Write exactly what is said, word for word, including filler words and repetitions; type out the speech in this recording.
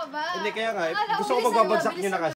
ba? Hindi, kaya nga, Akala ko gusto ko bilisan mo, magbabagsak nyo bilisan na mo. kasi.